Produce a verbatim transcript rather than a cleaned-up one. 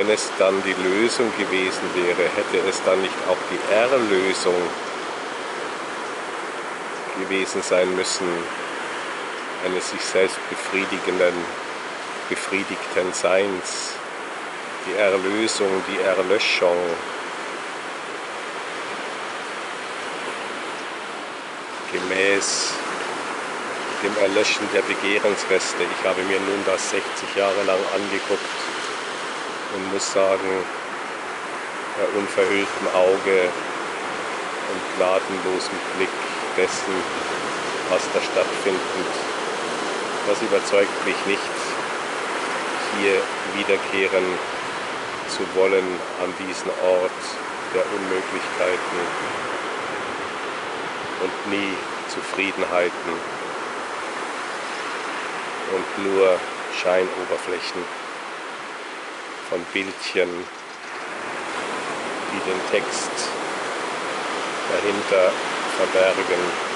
Wenn es dann die Lösung gewesen wäre, hätte es dann nicht auch die Erlösung gewesen sein müssen, eines sich selbst befriedigenden, befriedigten Seins, die Erlösung, die Erlöschung. Gemäß dem Erlöschen der Begehrensreste. Ich habe mir nun das sechzig Jahre lang angeguckt und muss sagen, bei unverhülltem Auge und gnadenlosem Blick dessen, was da stattfindet, das überzeugt mich nicht, hier wiederkehren zu wollen an diesen Ort der Unmöglichkeiten und nie Zufriedenheiten und nur Scheinoberflächen von Bildchen, die den Text dahinter verbergen.